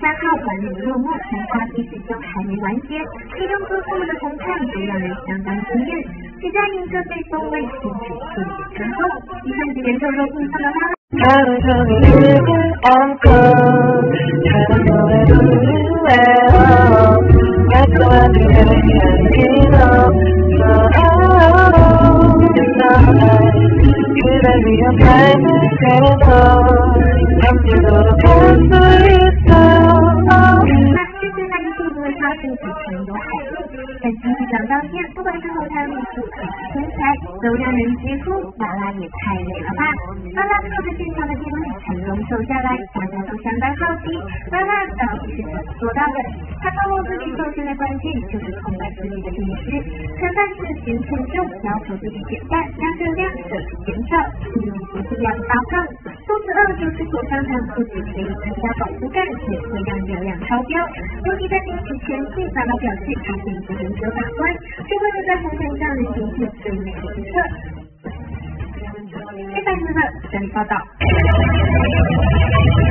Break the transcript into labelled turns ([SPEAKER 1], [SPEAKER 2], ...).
[SPEAKER 1] 号完美落幕，但花期始终还没完结，其中歌后的红毯都让人相当惊艳。就在迎着被风味进入婚礼之后，你看这边肉肉硬上的他。他是主持人有海陆，在金曲奖当天，不管是红毯美术还是身材，都让人直呼拉拉也太美了吧！拉拉靠着现场的电力成功瘦下来，大家都相当好奇，拉拉到底是怎么做到的？他透露自己瘦身的关键就是控制自己的饮食，吃饭时嫌称重，要求自己减半，让热量摄取减少，不是要发胖，肚子饿就吃口香糖，不仅可以增加饱腹感，也会让热量超标。尤其在进食前夕，拉拉表示他是一个人格把关，就为了在红毯上能呈现最美的一刻。非凡娱乐整理报道。